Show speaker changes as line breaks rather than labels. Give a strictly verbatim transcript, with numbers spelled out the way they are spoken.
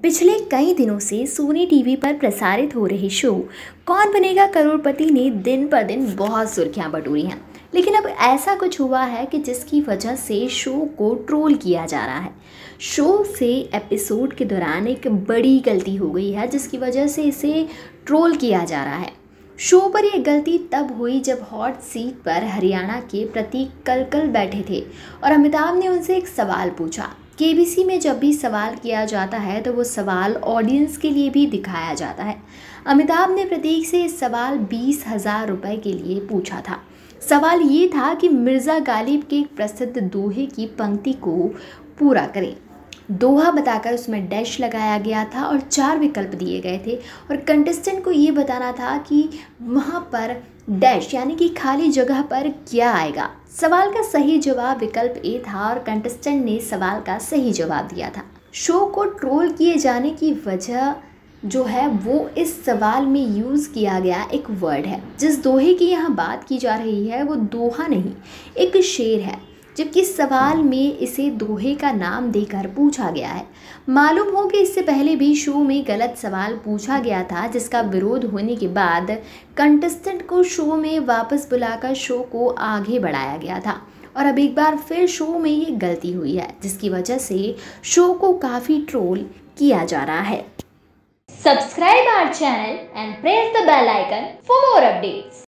पिछले कई दिनों से सोनी टीवी पर प्रसारित हो रहे शो कौन बनेगा करोड़पति ने दिन पर दिन बहुत सुर्खियां बटोरी हैं। लेकिन अब ऐसा कुछ हुआ है कि जिसकी वजह से शो को ट्रोल किया जा रहा है। शो से एपिसोड के दौरान एक बड़ी गलती हो गई है जिसकी वजह से इसे ट्रोल किया जा रहा है। शो पर यह गलती तब हुई जब हॉट सीट पर हरियाणा के प्रतीक कलकल बैठे थे और अमिताभ ने उनसे एक सवाल पूछा। केबीसी में जब भी सवाल किया जाता है तो वो सवाल ऑडियंस के लिए भी दिखाया जाता है। अमिताभ ने प्रतीक से इस सवाल बीस हजार रुपये के लिए पूछा था। सवाल ये था कि मिर्ज़ा गालिब के एक प्रसिद्ध दोहे की पंक्ति को पूरा करें। दोहा बताकर उसमें डैश लगाया गया था और चार विकल्प दिए गए थे और कंटेस्टेंट को ये बताना था कि वहाँ पर डैश यानी कि खाली जगह पर क्या आएगा। सवाल का सही जवाब विकल्प ए था और कंटेस्टेंट ने सवाल का सही जवाब दिया था। शो को ट्रोल किए जाने की वजह जो है वो इस सवाल में यूज़ किया गया एक वर्ड है। जिस दोहे की यहाँ बात की जा रही है वो दोहा नहीं, एक शेर है, जबकि सवाल में इसे दोहे का नाम देकर पूछा गया है। मालूम हो कि इससे पहले भी शो में गलत सवाल पूछा गया था जिसका विरोध होने के बाद कंटेस्टेंट को शो में वापस बुलाकर शो को आगे बढ़ाया गया था और अब एक बार फिर शो में ये गलती हुई है जिसकी वजह से शो को काफ़ी ट्रोल किया जा रहा है।
Subscribe our channel and press the bell icon for more updates.